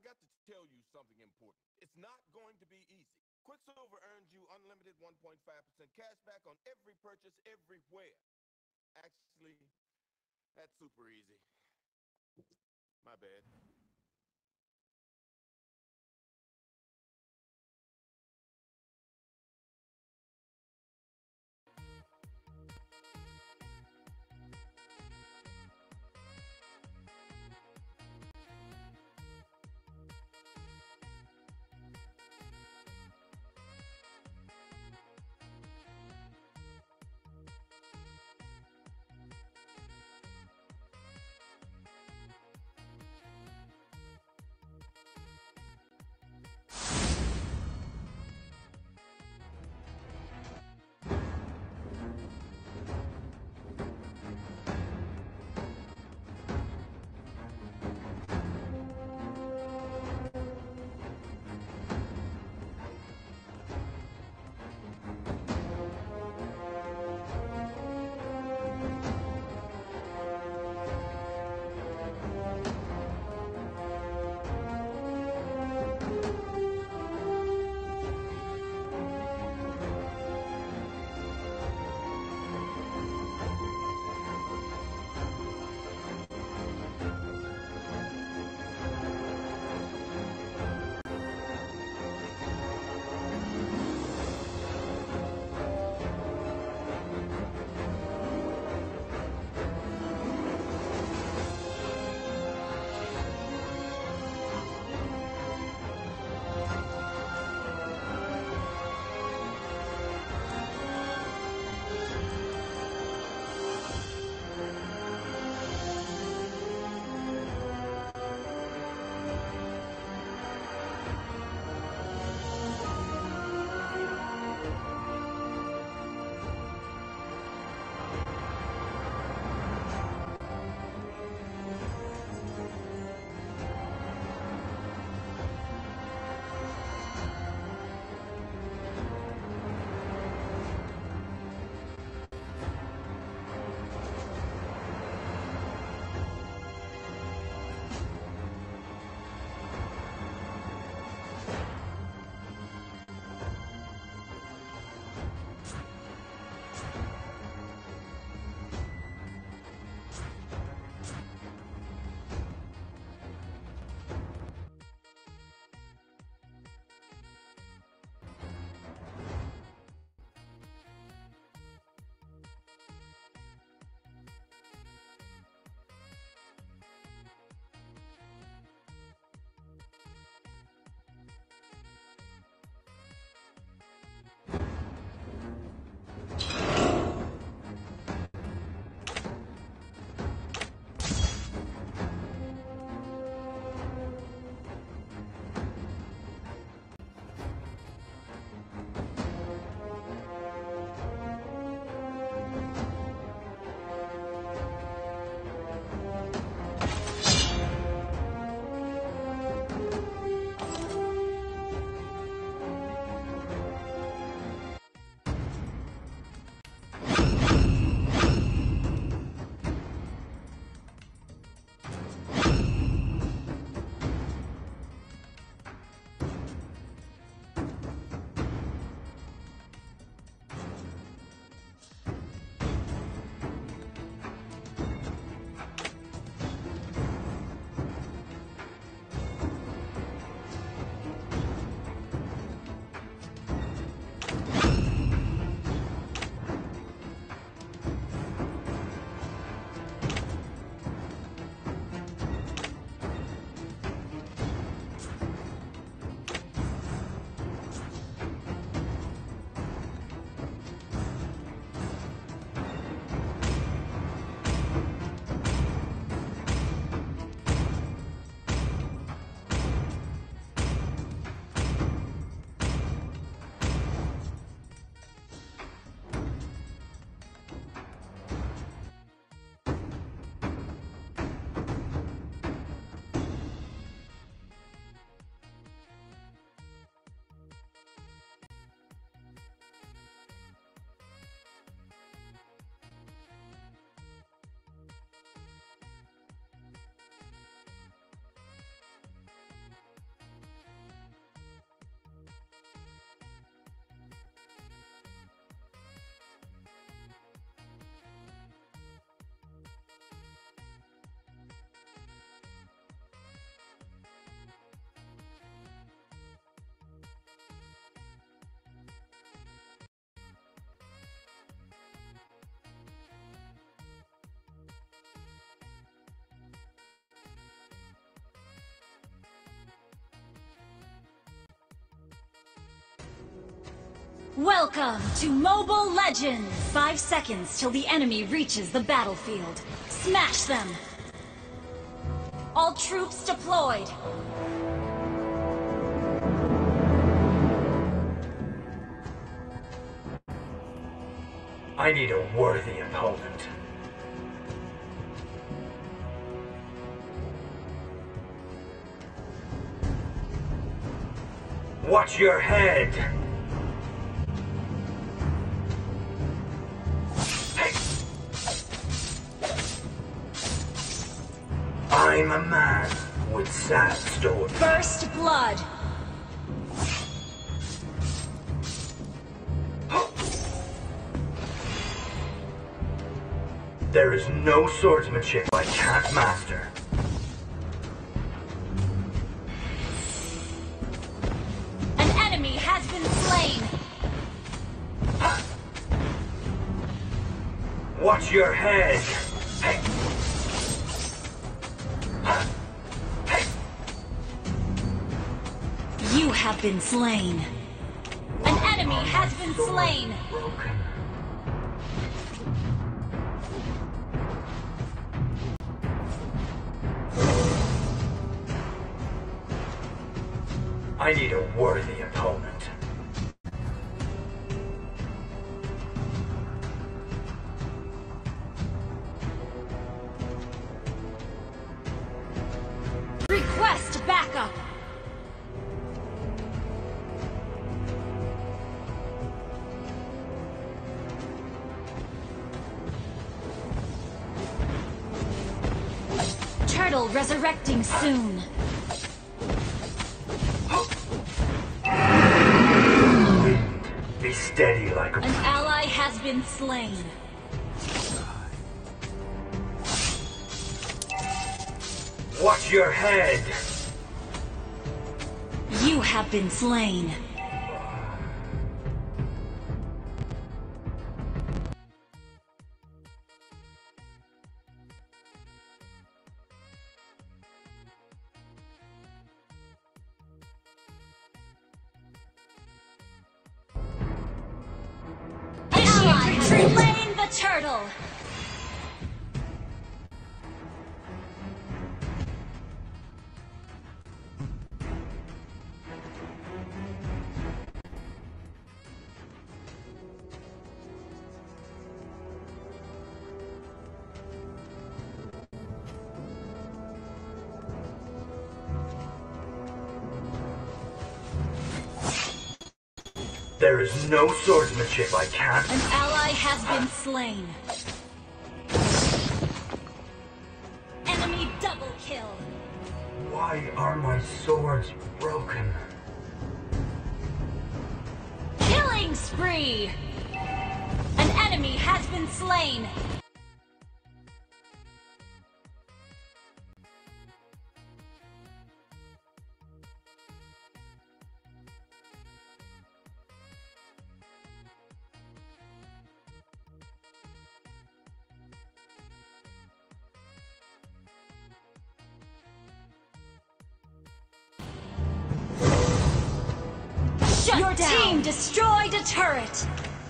got to tell you something important. It's not going to be easy. Quicksilver earns you unlimited 1.5% cash back on every purchase everywhere. Actually, that's super easy. My bad. Welcome to Mobile Legends! 5 seconds till the enemy reaches the battlefield. Smash them! All troops deployed! I need a worthy opponent. Watch your head! I'm a man with sad stories. First blood! There is no swordsmanship I can't master. An enemy has been slain! Watch your head! You have been slain. An enemy has been slain. Broken. I need a worthy opponent. Request backup! Turtle resurrecting soon. Be steady like a... An ally has been slain. Watch your head! You have been slain. Slain the turtle! There is no swordsmanship I can't... An ally has been slain. Enemy double kill. Why are my swords broken? Killing spree! An enemy has been slain. Your team destroyed a turret!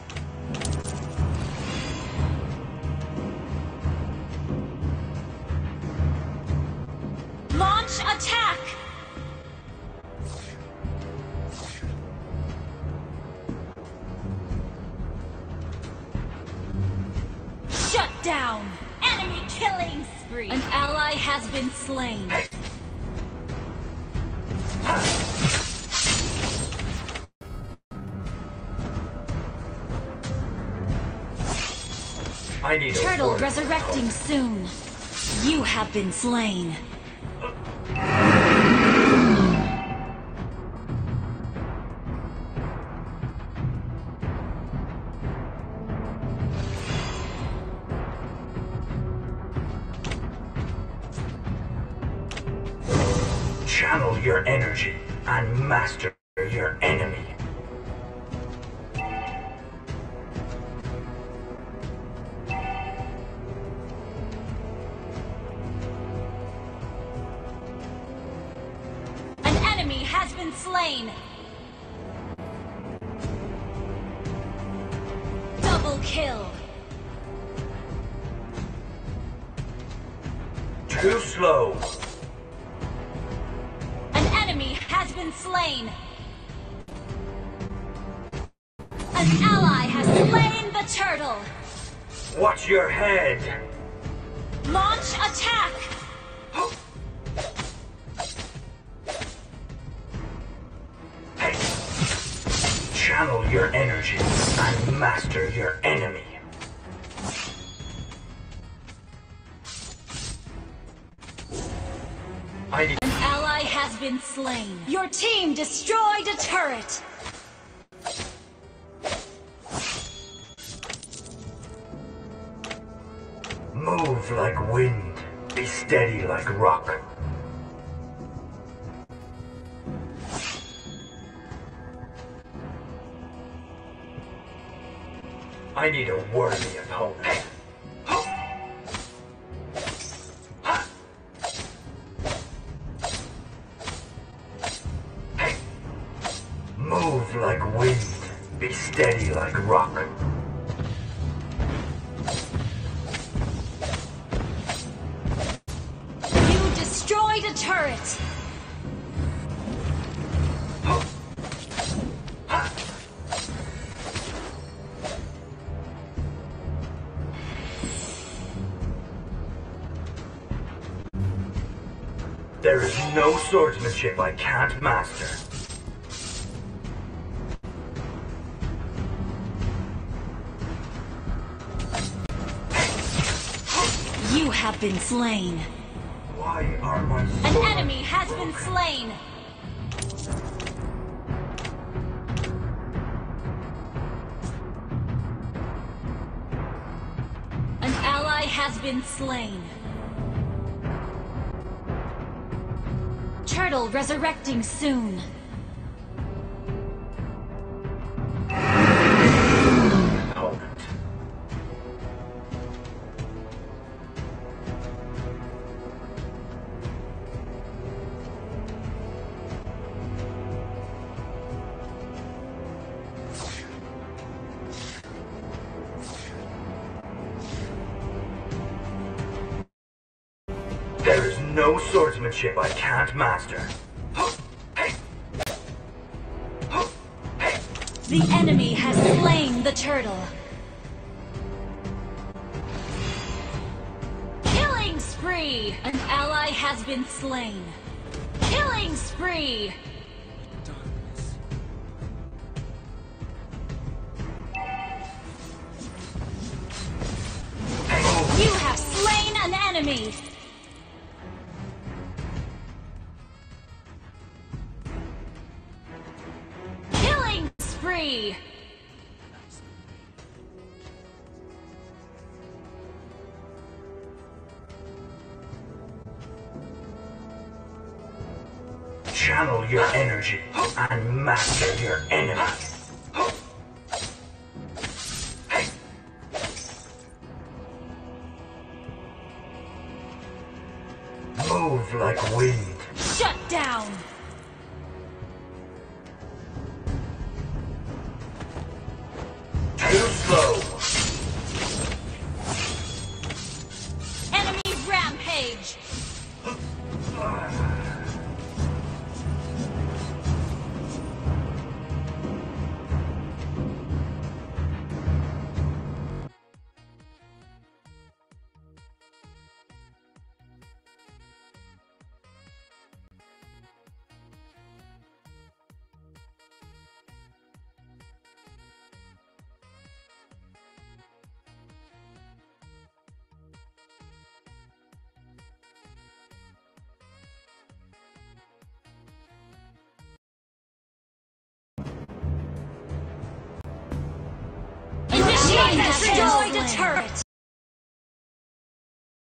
Launch attack! Shut down! Enemy killing spree! An ally has been slain. I need Turtle a resurrecting soon. You have been slain. Channel your energy and master your enemy. An enemy has been slain. kill. Too slow. An enemy has been slain. An ally has slain the turtle. Watch your head. Launch attack. Hey. Channel your energy and master your enemy. An ally has been slain. Your team destroyed a turret. Move like wind. Be steady like rock. I need a worthy opponent. Move like wind. Be steady like rock. You destroyed a turret. There is no swordsmanship I can't master. You have been slain. Why are my An swords enemy has been broken? slain. An ally has been slain. Turtle resurrecting soon. Opponent. There is no swordsmanship I can't master. The enemy has slain the turtle. Killing spree! An ally has been slain. Killing spree! You have slain an enemy! Killing spree! Channel your energy and master your enemy. Move like wind. Shut down! Too slow. Enemy rampage! Initiate destroyed a turret!